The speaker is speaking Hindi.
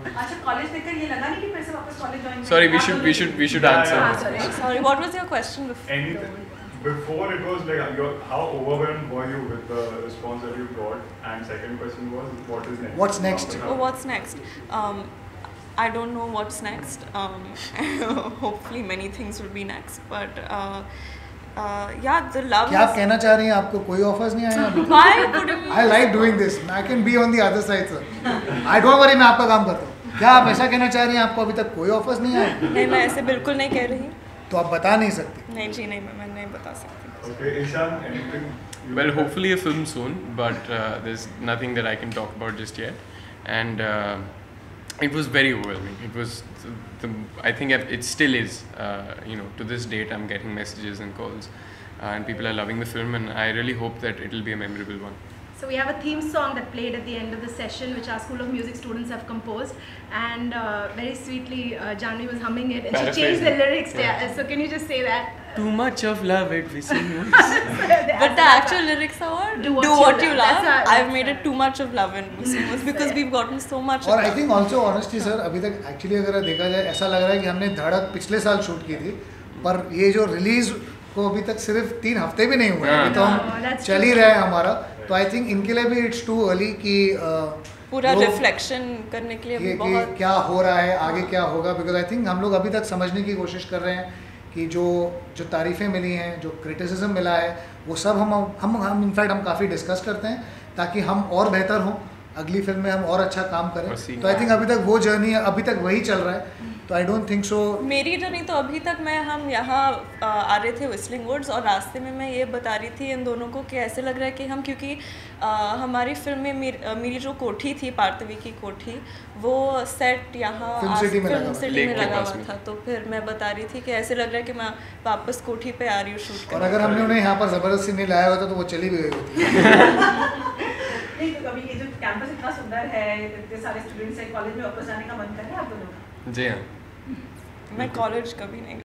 अच्छा कॉलेज देखकर ये लगा नहीं कि फिर से वापस college join? Sorry, we should answer. Sorry, what was your question before? Anything before it was like how overwhelmed were you with the response that you got? And second question was what is next? What's next? Oh, what's next? I don't know what's next. Hopefully many things will be next, but yeah, the love. क्या आप कहना चाह रही हैं? आपको कोई ऑफर्स नहीं आया अभी? Why wouldn't? I like doing this. I can be on the other side, sir. I don't worry, मैं आपका काम करता हूँ. क्या आप ऐसा कहना चाह रही हैं? आपको अभी तक कोई ऑफर्स नहीं आया? नहीं, मैं ऐसे बिल्कुल नहीं कह रही. तो आप बता नहीं सकती. नहीं जी, नहीं, मैं नहीं बता सकती. Okay, Ishan, anything? Well, hopefully a film soon, but there's nothing that I can talk about just yet. And it was very overwhelming. It was, I think it still is. To this date, I'm getting messages and calls, and people are loving the film, and I really hope that it'll be a memorable one. So we have a theme song that played at the end of the session, which our School of Music students have composed, and very sweetly Janvi was humming it, and she changed the lyrics. Yeah. So can you just say that? Too much of love, it we see. But the actual lyrics are what? Do what you love. I've made it too much of love in Muslims because we've gotten so much. और I think also honestly sir, अभी तक actually अगर देखा जाए ऐसा लग रहा है कि हमने धड़क पिछले साल शूट की थी, पर ये जो रिलीज को अभी तक सिर्फ 3 हफ्ते भी नहीं हुए, अभी तो हम चल ही रहे हैं हमारा. तो आई थिंक इनके लिए भी इट्स टू अर्ली कि पूरा रिफ्लेक्शन करने के लिए भी बहुत क्या हो रहा है, आगे क्या होगा. बिकॉज आई थिंक हम लोग अभी तक समझने की कोशिश कर रहे हैं कि जो तारीफ़ें मिली हैं, जो क्रिटिसिज्म मिला है, वो सब हम इनफैक्ट हम काफ़ी डिस्कस करते हैं ताकि हम और बेहतर हों, अगली फिल्म में हम और अच्छा काम करें. तो आई थिंक अभी तक वो जर्नी अभी तक वही चल रहा है. तो आई डोंट थिंक सो. मेरी जर्नी तो अभी तक हम यहाँ आ रहे थे व्हिस्लिंग वुड्स, और रास्ते में मैं ये बता रही थी इन दोनों को कि ऐसे लग रहा है कि हम, क्योंकि हमारी फिल्म में मेरी जो कोठी थी, पार्थवी की कोठी, वो सेट यहाँ फिल्म सिटी में लगा हुआ था. तो फिर मैं बता रही थी कि ऐसे लग रहा है कि मैं वापस कोठी पे आ रही हूँ शूट करने. और अगर हमने उन्हें यहाँ पर ज़बरदस्ती नहीं लाया होता तो वो चली भी गई होती. नहीं, तो कभी ये जो कैंपस इतना सुंदर है, इतने सारे स्टूडेंट्स हैं, कॉलेज में वापस जाने का मन कर रहा है आप दोनों का? जी हाँ. मैं कॉलेज कभी नहीं